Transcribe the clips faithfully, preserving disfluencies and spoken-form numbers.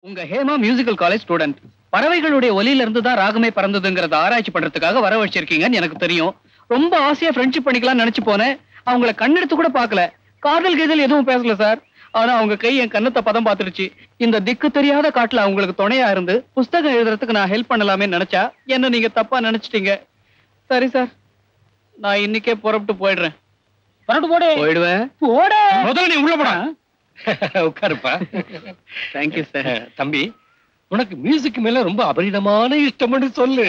உங்க Hema musical college student. பறவைகளுடைய ஒலியில இருந்து தான் ராகமே பறந்ததுங்கிறத ஆராய்ச்சி பண்றதுக்காக வர வச்சிருக்கீங்கன்னு எனக்கு தெரியும். ரொம்ப ஆசையா ஃப்ரெண்ட்ஷிப் பண்ணிக்கலாம்னு நினைச்சு போனேன். அவங்கள கண்ணெடுத்து கூட பார்க்கல. காதல் கீதல் எதுவும் பேசல சார். ஆனா அவங்க கை என் கண்ணத்தை பதம் பார்த்துருச்சு. இந்த திக்கு தெரியாத காட்டுல அவங்களுக்கு துணையா இருந்து புஸ்தகம் எழுதுறதுக்கு நான் ஹெல்ப் பண்ணலாமே நினைச்சா என்ன நீங்க தப்பா நினைச்சிட்டீங்க. சரி சார், நான் இன்னைக்கே புறப்பட்டு போயிடுறேன். புறப்பட்டு போடு. போயிடுவேன். போட முதல்ல நீ உள்ள போடா. உட்காருப்பா. Thank you sir. தம்பி, உனக்கு மியூசிக் மேல ரொம்ப அபரிதமான இஷ்டம்னு சொல்லு.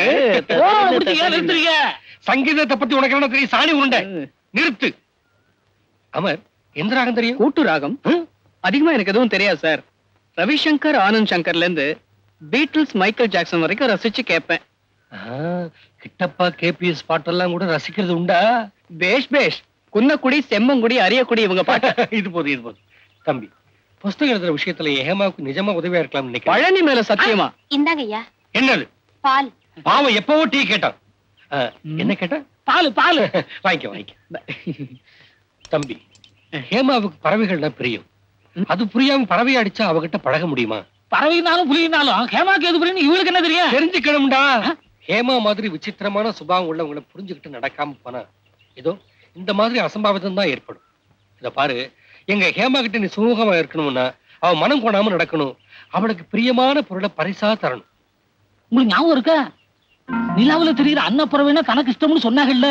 சங்கீதத்தை பத்தி உனக்கு என்ன தெரியும்? சாணி உருண்டை. நிறுத்து. அமர், எந்த ராகம் தெரியும்? கூட்டு ராகம். அதிகமா எனக்கு எதுவும் தெரியாது சார். ரவிசங்கர், ஆனந்த் சங்கர்ல இருந்து பீட்டில்ஸ், மைக்கேல் ஜாக்சன் வரைக்கும் ரசிச்சு கேட்பேன். கிட்டப்பா கேபிஎஸ் பாட்டெல்லாம் கூட ரசிக்கிறது உண்டா? பேஷ் பேஷ். குன்னக்குடி, செம்மங்குடி, அரியக்குடி இவங்க பாட்டு. இது போதும், இது போதும். தம்பி, புஸ்தகம் எழுதுற விஷயத்துல ஹேமாவுக்கு நிஜமா உதவியா இருக்கலாம் நினைக்கிறேன். பழனி மேல சத்தியமா? இந்தாங்க ஐயா. என்னது? பால். பாவம் எப்பவோ டீ கேட்டான். என்ன கேட்டா? பால். பால் வாங்கிக்க வாங்கிக்க. தம்பி, ஹேமாவுக்கு பறவைகள்னா பிரியம். அது புரியாம பறவை அடிச்சா அவகிட்ட பழக முடியுமா? பறவைனாலும் புலியினாலும் ஹேமாக்கு எது புரியும் இவளுக்கு என்ன தெரியும்? தெரிஞ்சுக்கணும்டா. ஹேமா மாதிரி விசித்திரமான சுபாவம் உள்ளவங்களை புரிஞ்சுக்கிட்டு நடக்காம போனா ஏதோ இந்த மாதிரி அசம்பாவிதம் தான் ஏற்படும். இத பாரு, எங்க ஹேமா கிட்ட நீ சுமூகமா இருக்கணும்னா அவ மனம் கொண்டாம நடக்கணும். அவளுக்கு பிரியமான பொருளை பரிசா தரணும். உங்களுக்கு ஞாபகம் இருக்கா? நிலாவுல தெரியுற அன்னப்பறவைனா தனக்கு இஷ்டம்னு சொன்னாங்கல்ல.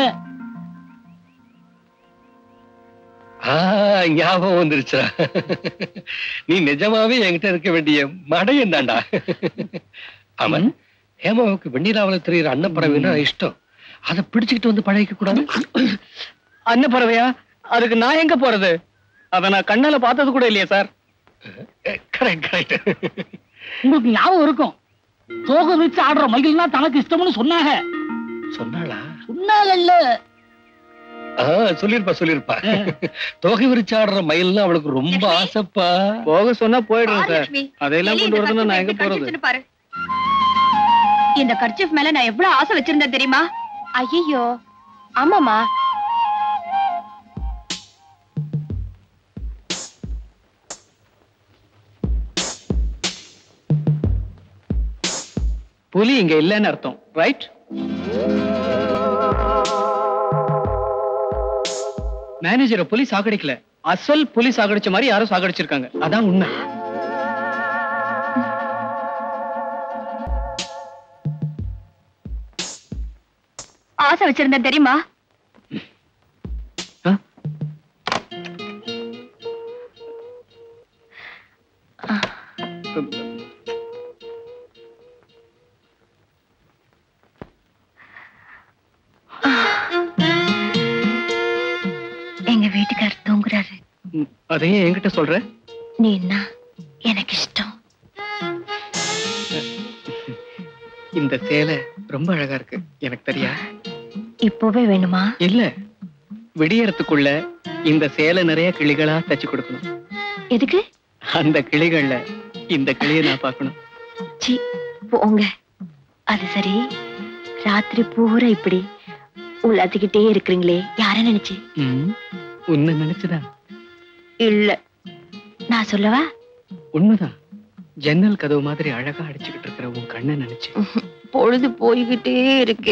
ஞாபகம் வந்துருச்சா? நீ நிஜமாவே என்கிட்ட இருக்க வேண்டிய மடையன் தாண்டா. ஆமா, ஹேமாவுக்கு வெண்ணிலாவுல தெரியுற அன்னப்பறவைனா இஷ்டம். அதை பிடிச்சுக்கிட்டு வந்து பழகிக்க கூடாது. அன்னப்பறவையா? அதுக்கு நான் எங்க போறது? அத நான் கண்ணால பார்த்தது கூட இல்லையா சார்? Correct correct. உங்களுக்கு ஞாபகம் இருக்கும், தோகை வச்சு ஆடுற மகிழ்னா தனக்கு இஷ்டம்னு சொன்னாங்க. சொன்னாளா? சொன்னாங்கல்ல. சொல்லிருப்பா சொல்லிருப்பா. தோகை விரிச்சு ஆடுற மயில்னா அவளுக்கு ரொம்ப ஆசைப்பா. போக சொன்னா போயிடுறேன் சார். அதையெல்லாம் கொண்டு வரதுன்னா நான் எங்க போறது? பாரு, இந்த கர்ச்சீஃப் மேல நான் எவ்வளவு ஆசை வச்சிருந்தேன் தெரியுமா? ஐயோ ஆமாமா. புலி இங்க இல்லன்னு அர்த்தம், ரைட்? மேனேஜரை புலி சாகடிக்கல, அசல் புலி சாகடிச்ச மாதிரி யாரும் சாகடிச்சிருக்காங்க. அதான் உண்மை. ஆசை வச்சிருந்தேன் தெரியுமா? எங்க வீட்டுக்காரர் தூங்குறாரு. அதையே என்கிட்ட சொல்ற? நீ என்ன எனக்கு இஷ்டம். இந்த சேலை ரொம்ப அழகா இருக்கு, எனக்கு தெரியா? இப்பவே வேணுமா? இல்ல, விடியறதுக்குள்ள இந்த சேலை நிறைய கிளிகளா தச்சு கொடுக்கணும். எதுக்கு? அந்த கிளிகள்ல இந்த கிளியை நான் பார்க்கணும். சி போங்க. அது சரி, ராத்திரி பூரா இப்படி உள்ளாத்திக்கிட்டே இருக்கிறீங்களே, யார நினைச்சு? உன்னை நினைச்சுதான். இல்ல, நான் சொல்லவா? உண்மைதான். ஜன்னல் கதவு மாதிரி அழகா அடிச்சுக்கிட்டு இருக்கிற உன் கண்ணை நினைச்சு. பொழுது போய்கிட்டே இருக்கு.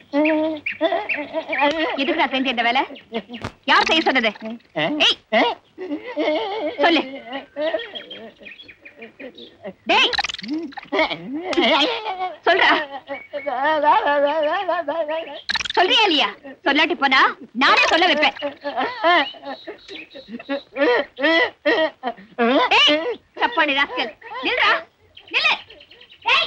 எதுக்குடா செஞ்ச இந்த வேலை? யார் செய்ய சொன்னது? சொல்லு. டேய் சொல்றா. சொல்றியா இல்லையா? சொல்லாட்டி போனா நானே சொல்ல வைப்பேன். சப்பானி ராஸ்கல், நில்றா, நில்லு. டேய்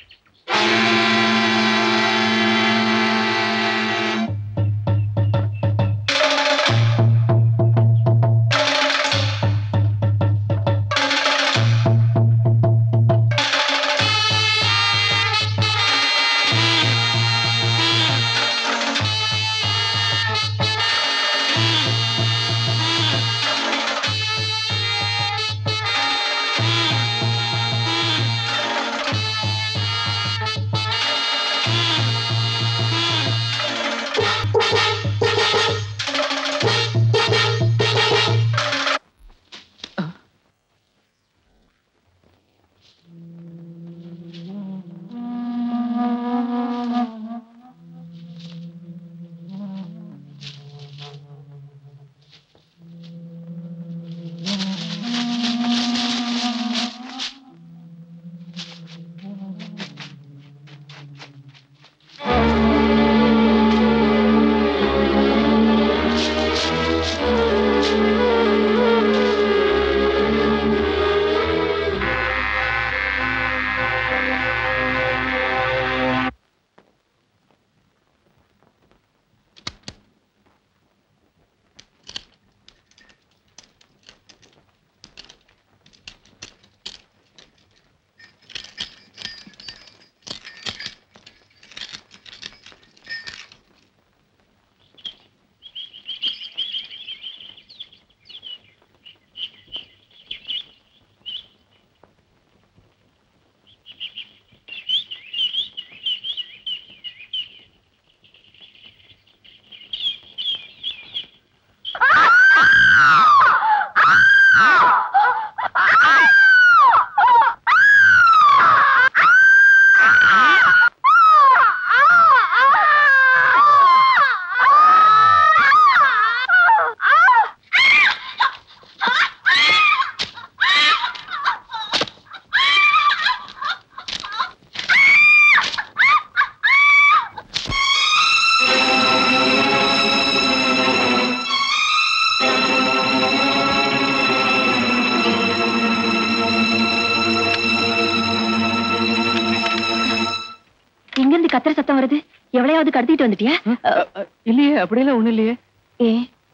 கத்திர சத்தம் வருது. எவ்வளையாவது கடத்திட்டு வந்துட்டியா? இல்லையே, அப்படியெல்லாம் ஒண்ணு இல்லையே. ஏ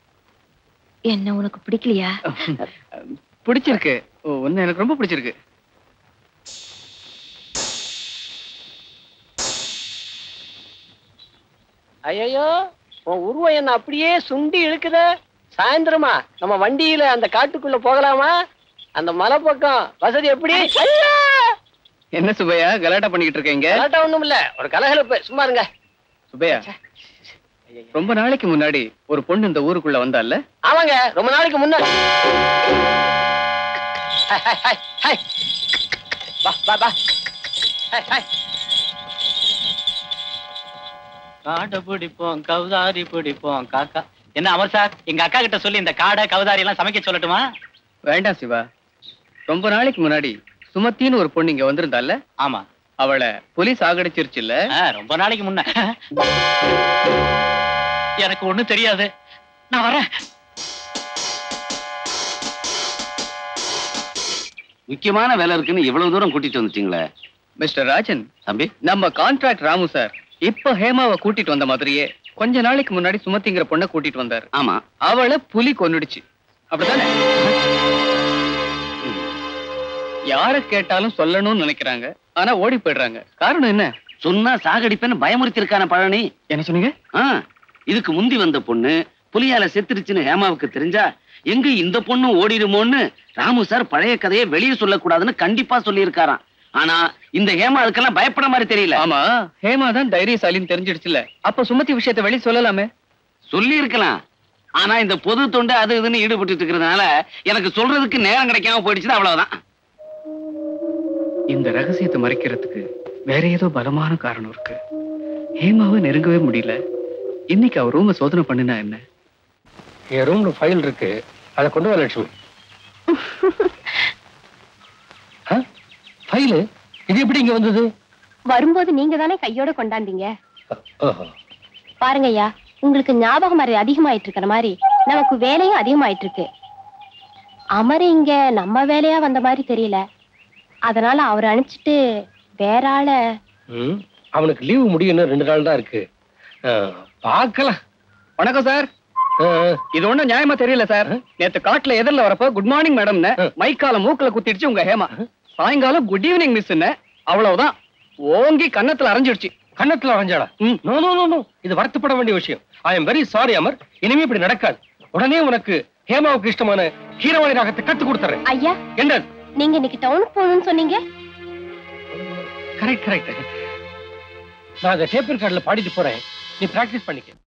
என்ன உனக்கு பிடிக்கலையா? பிடிச்சிருக்கு. ஒன்னு எனக்கு ரொம்ப பிடிச்சிருக்கு. ஐயோ, உன் உருவம் என்ன அப்படியே சுண்டி இழுக்குத. சாயந்தரமா நம்ம வண்டியில அந்த காட்டுக்குள்ள போகலாமா? அந்த மலை பக்கம் வசதி எப்படி? என்ன சுபையா கலாட்டா பண்ணிக்கிட்டு இருக்கீங்க? கலாட்டா ஒண்ணும் இல்ல, ஒரு கலகலப்பு. சும்மா இருங்க. சுபையா, ரொம்ப நாளைக்கு முன்னாடி ஒரு பொண்ணு இந்த ஊருக்குள்ள வந்தால? ஆமாங்க, ரொம்ப நாளைக்கு முன்னாடி. காடை பிடிப்போம், கவுதாரி பிடிப்போம். காக்கா என்ன அமர் சார், எங்க அக்கா கிட்ட சொல்லி இந்த காடை கவுதாரி எல்லாம் சமைக்க சொல்லட்டுமா? வேண்டாம் சிவா. ரொம்ப நாளைக்கு முன்னாடி சுமத்தின்னு ஒரு பொண்ணு இங்க வந்திருந்தால? ஆமா. அவளை போலீஸ் ஆகடிச்சிருச்சு இல்ல? ரொம்ப நாளைக்கு முன்ன. எனக்கு ஒண்ணும் தெரியாது, நான் வரேன். முக்கியமான வேலை இருக்குன்னு இவ்வளவு தூரம் கூட்டிட்டு வந்துட்டீங்களே. மிஸ்டர் ராஜன் தம்பி, நம்ம கான்ட்ராக்ட் ராமு சார் இப்ப ஹேமாவை கூட்டிட்டு வந்த மாதிரியே கொஞ்ச நாளைக்கு முன்னாடி சுமத்திங்கிற பொண்ணை கூட்டிட்டு வந்தாரு. ஆமா, அவளை புலி கொன்னுடுச்சு, அப்படித்தானே? யார கேட்டாலும் சொல்லணும்னு நினைக்கிறாங்க, ஆனா ஓடி போயிடுறாங்க. காரணம் என்ன? சொன்னா சாகடிப்பேன்னு பயமுறுத்தி இருக்கான பழனி. என்ன சொன்னீங்க? இதுக்கு முந்தி வந்த பொண்ணு புலியால செத்துருச்சுன்னு ஹேமாவுக்கு தெரிஞ்சா எங்க இந்த பொண்ணு ஓடிடுமோன்னு ராமு சார் பழைய கதையை வெளியே சொல்லக்கூடாதுன்னு கண்டிப்பா சொல்லி இருக்காராம். ஆனா இந்த ஹேமா அதுக்கெல்லாம் பயப்பட மாதிரி தெரியல. ஆமா, ஹேமா தான் தைரியசாலின்னு தெரிஞ்சிடுச்சுல, அப்ப சுமதி விஷயத்தை வெளியே சொல்லலாமே. சொல்லி இருக்கலாம், ஆனா இந்த பொது தொண்டு அது இதுன்னு ஈடுபட்டு இருக்கிறதுனால எனக்கு சொல்றதுக்கு நேரம் கிடைக்காம போயிடுச்சு, அவ்வளவுதான். இந்த ரகசியத்தை மறைக்கிறதுக்கு வேற ஏதோ பலமான காரணம் இருக்கு. ஹேமாவை நெருங்கவே முடியல. இன்னைக்கு அவர் ரூம சோதனை பண்ணினா என்ன? என் ரூம்ல ஃபைல் இருக்கு, அதை கொண்டு வர லட்சுமி. ஃபைலு இது எப்படி இங்க வந்தது? வரும்போது நீங்க தானே கையோட கொண்டாந்தீங்க. ஓஹோ. பாருங்க ஐயா, உங்களுக்கு ஞாபகம் மறதி அதிகமாயிட்டு இருக்கிற மாதிரி நமக்கு வேலையும் அதிகமாயிட்டு இருக்கு. அமர் இங்க நம்ம வேலையா வந்த மாதிரி தெரியல. அதனால அவரை அனுப்பிச்சிட்டு வேற ஆள. ம், அவனுக்கு லீவு முடியும், ரெண்டு நாள் தான் இருக்கு. பார்க்கலாம். வணக்கம் சார். ஆ, இது ஒண்ணும் நியாயமா தெரியல சார். நேத்து காட்டுல எதிரில வரப்போ குட் மார்னிங் மேடம் மைக்கால மூக்குல குத்திடுச்சு உங்க ஹேமா. சாயங்காலம் குட் ஈவினிங் மிஸ் அவ்வளவுதான் ஓங்கி கன்னத்துல அரைஞ்சிடுச்சு. கன்னத்துல அரைஞ்சாடா? நோ நோ நோ நோ, இது வருத்தப்பட வேண்டிய விஷயம். I am very sorry Amar. இனிமே இப்படி நடக்காது. உடனே உனக்கு ஹேமாவுக்கு இஷ்டமான கீரவாணி ராகத்தை கத்து கொடுத்துறேன். ஐயா, என்ன நீங்க இன்னைக்கு டவுனுக்கு போகணும்னு சொன்னீங்க. Correct correct. நான் அந்த டேப் ரெக்கார்ட்ல பாடிட்டு போறேன், நீ பிராக்டிஸ் பண்ணிக்க.